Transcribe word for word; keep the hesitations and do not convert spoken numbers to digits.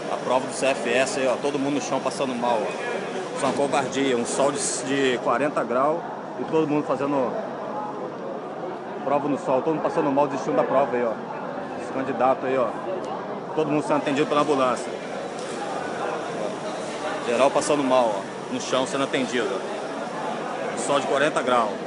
A prova do C F S aí, ó, todo mundo no chão passando mal, ó. Isso é uma covardia, um sol de, de quarenta graus e todo mundo fazendo prova no sol, todo mundo passando mal, desistindo da prova aí, ó. Esse candidato aí, ó. Todo mundo sendo atendido pela ambulância. Geral passando mal, ó, no chão sendo atendido. Sol de quarenta graus.